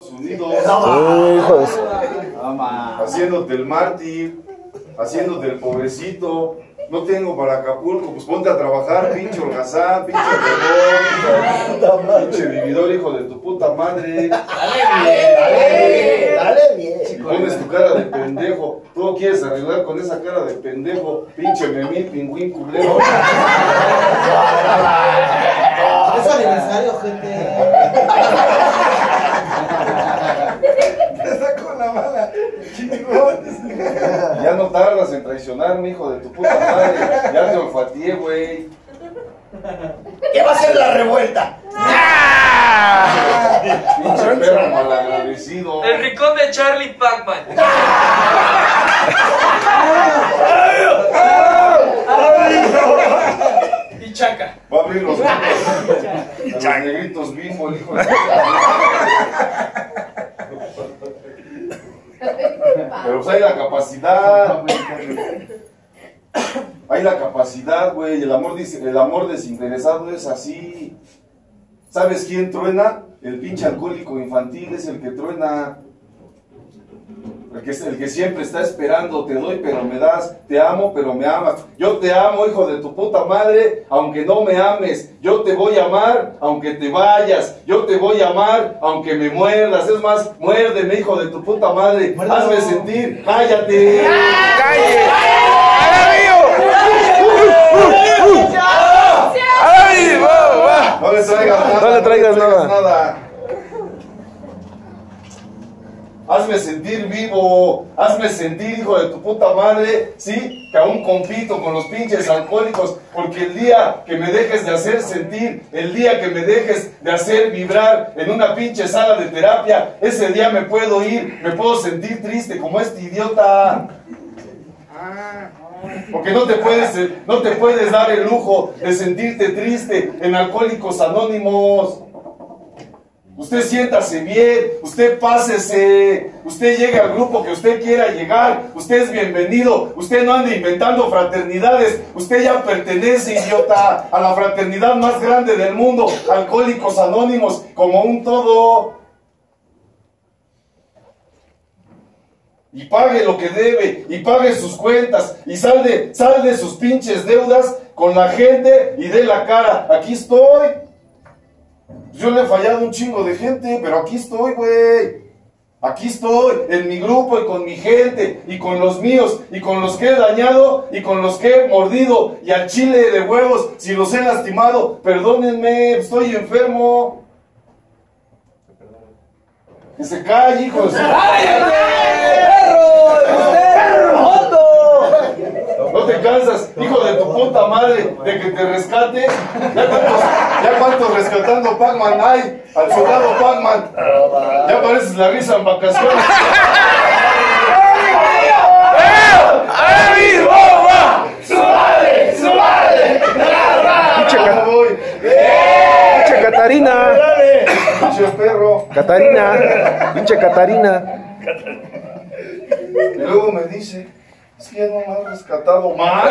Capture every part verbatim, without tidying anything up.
Unidos, Sí, hijo de su... haciéndote el mártir, haciéndote el pobrecito. No tengo para Acapulco, pues ponte a trabajar, pinche holgazán, pinche rebón, pinche vividor, hijo de tu puta madre. Dale bien, dale bien, dale bien. Y pones tu cara de pendejo. Todo quieres arreglar con esa cara de pendejo, pinche memín, pingüín, culero. Es aniversario, gente. Te saco la mala. Chingón. Ya no tardas en traicionarme, hijo de tu puta madre. Ya te olfateé, güey. ¿Qué va a ser la revuelta? Pinche perro malagradecido. El rincón de Charlie Pac-Man. Y Chaca. Va a abrir los, a los negritos Bimbo, el hijo de... Pero pues hay la capacidad. Hay la capacidad, güey. El amor, el amor desinteresado es así. ¿Sabes quién truena? El pinche alcohólico infantil es el que truena. El que, el que siempre está esperando, te doy pero me das, te amo pero me amas. Yo te amo, hijo de tu puta madre, aunque no me ames. Yo te voy a amar, aunque te vayas. Yo te voy a amar, aunque me muerdas. Es más, muérdeme, hijo de tu puta madre. Muérdalo. Hazme sentir, cállate. ¡Calle! ¡Ay, va, va! No le traigas nada. No le traigas nada. nada. Hazme sentir vivo, hazme sentir, hijo de tu puta madre, sí, que aún compito con los pinches alcohólicos, porque el día que me dejes de hacer sentir, el día que me dejes de hacer vibrar en una pinche sala de terapia, ese día me puedo ir, me puedo sentir triste como este idiota. Porque no te puedes, no te puedes dar el lujo de sentirte triste en Alcohólicos Anónimos. Usted siéntase bien, usted pásese, usted llegue al grupo que usted quiera llegar, usted es bienvenido, usted no ande inventando fraternidades, usted ya pertenece, idiota, a la fraternidad más grande del mundo, Alcohólicos Anónimos, como un todo. Y pague lo que debe, y pague sus cuentas, y sal de, sal de sus pinches deudas con la gente y dé la cara. Aquí estoy. Yo le he fallado un chingo de gente, pero aquí estoy, güey. Aquí estoy, en mi grupo y con mi gente, y con los míos, y con los que he dañado, y con los que he mordido, y al chile de huevos, si los he lastimado, perdónenme, estoy enfermo. Que se calle, hijo de su... ¿No te cansas, hijo de tu puta madre, de que te rescate? ¿Ya cuántos, ya cuántos rescatando Pac-Man hay? Al soldado Pac-Man. Ya pareces la risa en vacaciones. ¡Su madre! ¡Su madre! ¡Pinche Ca- ¡Pinche Catarina! Pinche perro. Catarina, pinche Catarina. Y luego me dice, es que ya no me has rescatado más.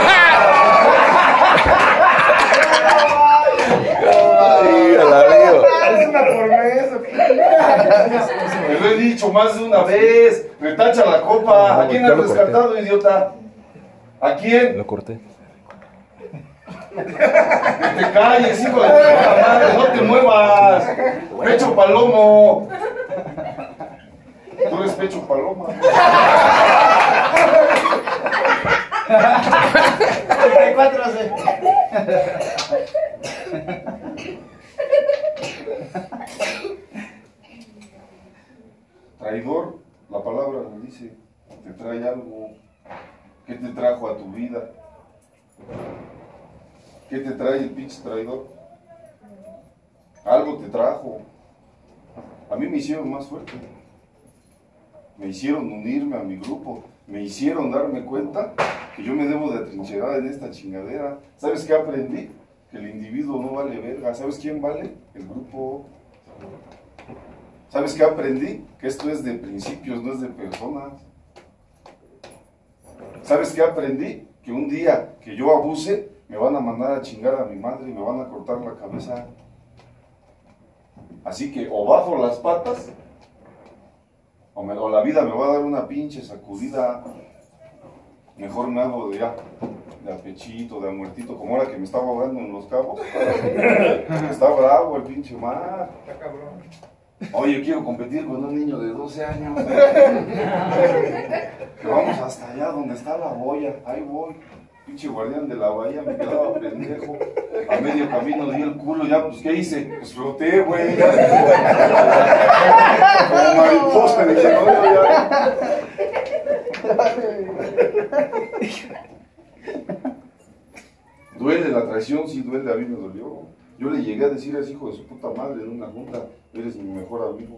Ay, a la río. Es una promesa. Me lo he dicho más de una vez. Retacha la copa. ¿A quién Ya has lo corté. rescatado, idiota? ¿A quién? Lo corté. Que te calles, hijo de tu puta madre. No te muevas. Pecho palomo. Tú eres pecho paloma. treinta y cuatro C. Traidor, la palabra lo dice. Te trae algo. ¿Qué te trajo a tu vida? ¿Qué te trae el pinche traidor? Algo te trajo. A mí me hicieron más fuerte. Me hicieron unirme a mi grupo. Me hicieron darme cuenta que yo me debo de atrincherar en esta chingadera. ¿Sabes qué aprendí? Que el individuo no vale verga. ¿Sabes quién vale? El grupo. ¿Sabes qué aprendí? Que esto es de principios, no es de personas. ¿Sabes qué aprendí? Que un día que yo abuse, me van a mandar a chingar a mi madre y me van a cortar la cabeza. Así que o bajo las patas O, me, o la vida me va a dar una pinche sacudida. Mejor me hago de ya, de a pechito, de a muertito, como ahora que me estaba ahogando en Los Cabos. Está bravo el pinche mar. Está cabrón. Oye, quiero competir con un niño de doce años. Que vamos hasta allá donde está la boya. Ahí voy. Pinche guardián de la bahía, me quedaba pendejo. A medio camino di el culo, ya, pues, ¿qué hice? Pues floté, güey. Como mariposa, dije, no, ya. Duele la traición, sí duele, a mí me dolió. Yo le llegué a decir a ese hijo de su puta madre en una junta, eres mi mejor amigo.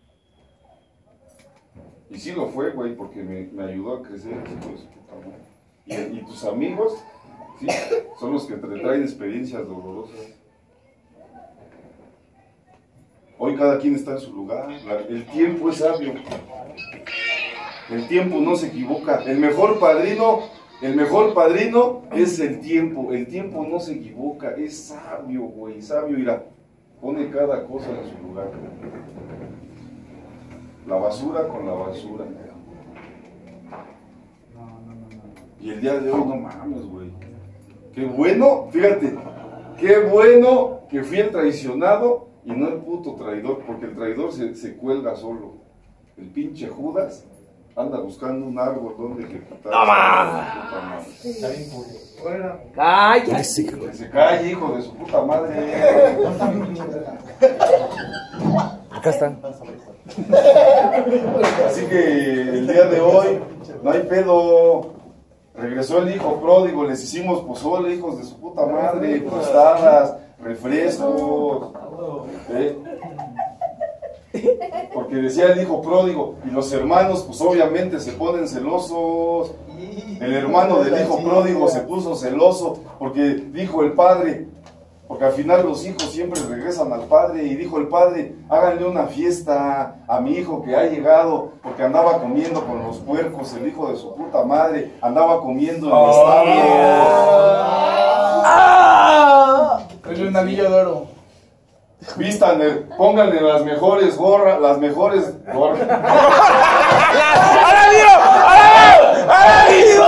Y sí lo fue, güey, porque me, me ayudó a crecer ese hijo de su puta madre. Y, y tus amigos, sí, son los que te traen experiencias dolorosas. Hoy cada quien está en su lugar. La, el tiempo es sabio. El tiempo no se equivoca. El mejor padrino, el mejor padrino es el tiempo. El tiempo no se equivoca. Es sabio, güey, sabio. Mira, pone cada cosa en su lugar. La basura con la basura. Y el día de hoy, no mames, güey. Qué bueno, fíjate, qué bueno que fui el traicionado y no el puto traidor, porque el traidor se, se cuelga solo. El pinche Judas anda buscando un árbol donde ejecutar. ¡No mames! Está bien puro. Bueno. Cállate. Que se calle, hijo de su puta madre. Acá están. Así que el día de hoy, no hay pedo. Regresó el hijo pródigo, les hicimos pozole, hijos de su puta madre, tostadas, refrescos. ¿Eh? Porque decía el hijo pródigo, y los hermanos pues obviamente se ponen celosos. El hermano del hijo pródigo se puso celoso porque dijo el padre, porque al final los hijos siempre regresan al padre, y dijo el padre, háganle una fiesta a mi hijo que ha llegado, porque andaba comiendo con los puercos, el hijo de su puta madre, andaba comiendo en el establo. ¡Ah! Es un anillo de oro. Vístanle, pónganle las mejores gorras, las mejores gorras. ¡Ahora vivo! ¡Ahora vivo!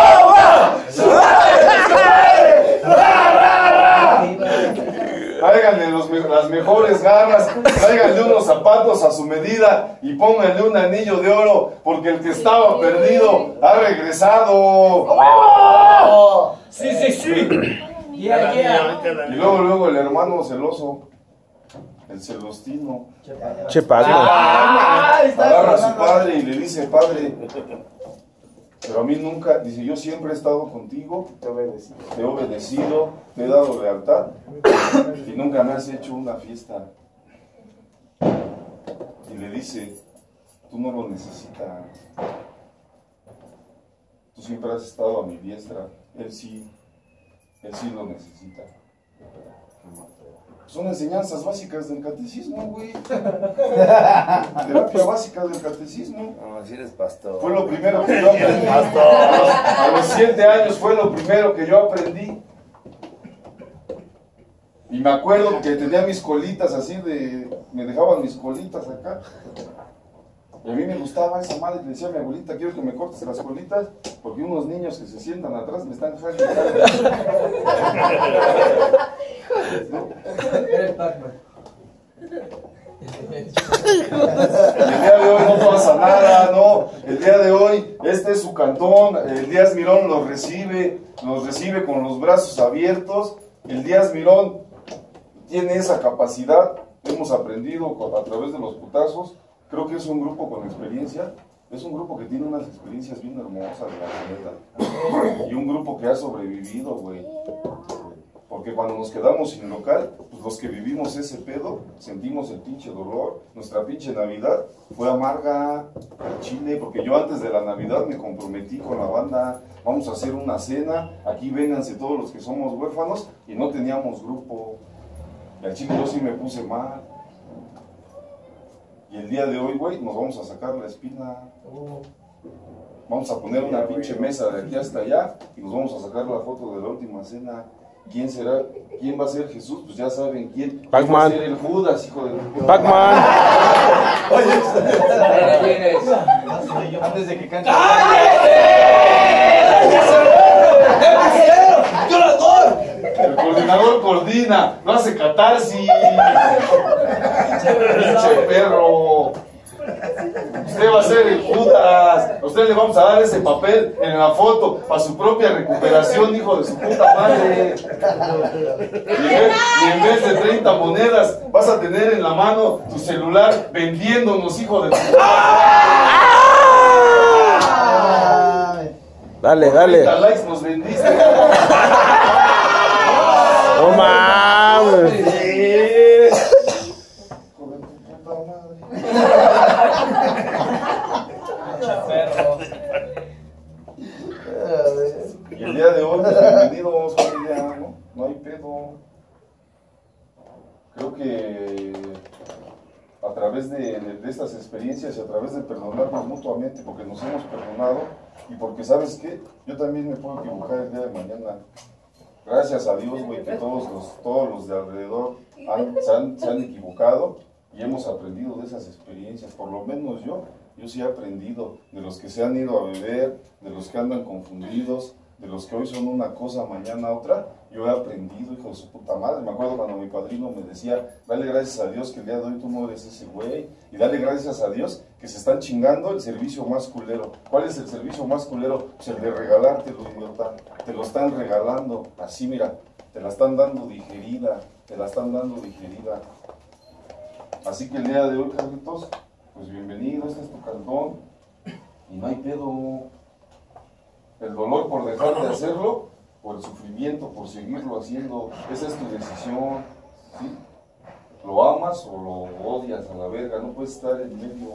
Tráiganle los, las mejores garras, tráiganle unos zapatos a su medida y pónganle un anillo de oro, porque el que estaba perdido ha regresado. ¡Oh! Sí, sí, sí. Yeah, yeah. Y luego, luego el hermano celoso, el celostino, Che, padre. Ah, está agarra a su sonando. padre y le dice, padre, pero a mí nunca, dice, yo siempre he estado contigo, te he obedecido, te he, obedecido, te he dado lealtad, y nunca me has hecho una fiesta. Y le dice, tú no lo necesitas, tú siempre has estado a mi diestra, él sí, él sí lo necesita. Son enseñanzas básicas del catecismo, güey. Terapia básica del catecismo. No, si eres pastor. Fue lo primero que yo aprendí. A los, a los siete años fue lo primero que yo aprendí. Y me acuerdo que tenía mis colitas así de... Me dejaban mis colitas acá. Y a mí me gustaba esa madre. Le decía a mi abuelita, quiero que me cortes las colitas, porque unos niños que se sientan atrás me están jalando. ¿No? El día de hoy no pasa nada, no. El día de hoy, este es su cantón. El Díaz Mirón los recibe, los recibe con los brazos abiertos. El Díaz Mirón tiene esa capacidad. Hemos aprendido a través de los putazos. Creo que es un grupo con experiencia. Es un grupo que tiene unas experiencias bien hermosas, la neta. Y un grupo que ha sobrevivido, güey. Porque cuando nos quedamos sin local, pues los que vivimos ese pedo, sentimos el pinche dolor. Nuestra pinche Navidad fue amarga al chile, porque yo antes de la Navidad me comprometí con la banda. Vamos a hacer una cena, aquí vénganse todos los que somos huérfanos, y no teníamos grupo. Y al chile yo sí me puse mal. Y el día de hoy, güey, nos vamos a sacar la espina. Vamos a poner una pinche mesa de aquí hasta allá y nos vamos a sacar la foto de la última cena. ¿Quién será? ¿Quién va a ser Jesús? Pues ya saben quién. ¿Quién va a ser el Judas, hijo de... Pac-Man. ¿Quién es? Antes de que canse. ¡Violador! El coordinador coordina, no hace catarsis. Pinche perro. Usted va a ser el Judas. A usted le vamos a dar ese papel en la foto para su propia recuperación, hijo de su puta madre. Y en, vez, y en vez de treinta monedas, vas a tener en la mano tu celular vendiéndonos, hijo de tu puta madre. Dale, dale. treinta likes nos vendiste. No mames. Hijo de tu puta madre. Perro. Y el día de hoy, pues, bienvenidos, familia, ¿no? No hay pedo. Creo que a través de, de, de estas experiencias y a través de perdonarnos mutuamente, porque nos hemos perdonado y porque, ¿sabes qué? Yo también me puedo equivocar el día de mañana. Gracias a Dios, güey, que todos los, todos los de alrededor han, se, han, se han equivocado y hemos aprendido de esas experiencias. Por lo menos yo, yo sí he aprendido de los que se han ido a beber, de los que andan confundidos, de los que hoy son una cosa, mañana otra. Yo he aprendido, hijo de su puta madre. Me acuerdo cuando mi padrino me decía, dale gracias a Dios que el día de hoy tú no eres ese güey. Y dale gracias a Dios que se están chingando el servicio más culero. ¿Cuál es el servicio más culero? Pues el de regalártelo, idiota. Te lo están regalando. Así, mira, te la están dando digerida. Te la están dando digerida. Así que el día de hoy, Carlitos, pues bienvenido, este es tu cantón. Y no hay pedo. El dolor por dejar de hacerlo, por el sufrimiento, por seguirlo haciendo, esa es tu decisión, ¿sí? ¿Lo amas o lo odias a la verga? No puedes estar en medio.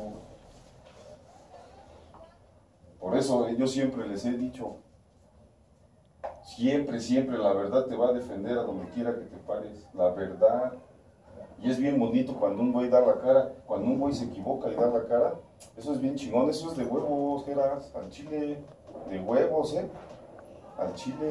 Por eso yo siempre les he dicho, siempre, siempre la verdad te va a defender a donde quiera que te pares, la verdad. Y es bien bonito cuando un güey da la cara, cuando un güey se equivoca y da la cara, eso es bien chingón, eso es de huevos, Geras, al chile, de huevos, ¿eh? Al chile.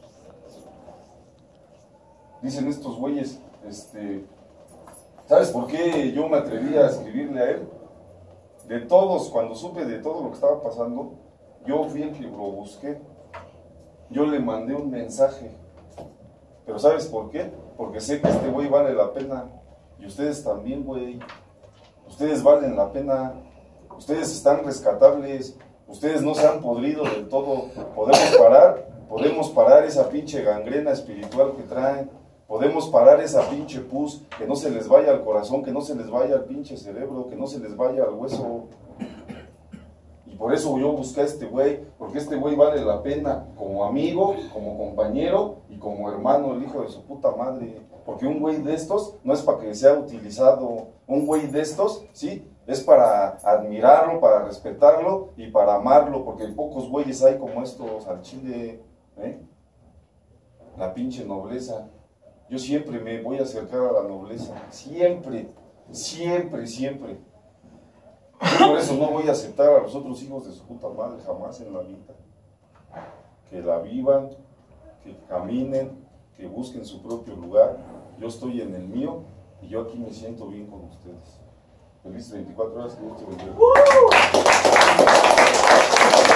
Dicen estos güeyes, este, ¿sabes por qué yo me atreví a escribirle a él? De todos, cuando supe de todo lo que estaba pasando, yo fui el que lo busqué, yo le mandé un mensaje, pero ¿sabes por qué? Porque sé que este güey vale la pena. Y ustedes también, güey. Ustedes valen la pena. Ustedes están rescatables. Ustedes no se han podrido del todo. Podemos parar. Podemos parar esa pinche gangrena espiritual que traen. Podemos parar esa pinche pus. Que no se les vaya al corazón. Que no se les vaya al pinche cerebro. Que no se les vaya al hueso. Y por eso yo busqué a este güey. Porque este güey vale la pena. Como amigo, como compañero y como hermano, el hijo de su puta madre. Porque un güey de estos no es para que sea utilizado. Un güey de estos, sí, es para admirarlo, para respetarlo y para amarlo. Porque pocos güeyes hay como estos al chile, ¿eh? La pinche nobleza. Yo siempre me voy a acercar a la nobleza. Siempre, siempre, siempre. Yo por eso no voy a aceptar a los otros hijos de su puta madre jamás en la vida. Que la vivan, que caminen, que busquen su propio lugar. Yo estoy en el mío y yo aquí me siento bien con ustedes. Felices veinticuatro horas, que Dios te bendiga.